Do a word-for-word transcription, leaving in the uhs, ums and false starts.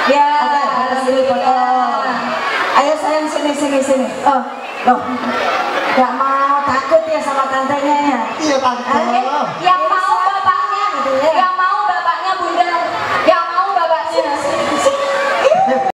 Ya. Oke, ada sini foto. Ayo sayang sini sini sini. Oh, loh. Gak mau takut ya sama tantenya ya? Iya tante. Oke, ya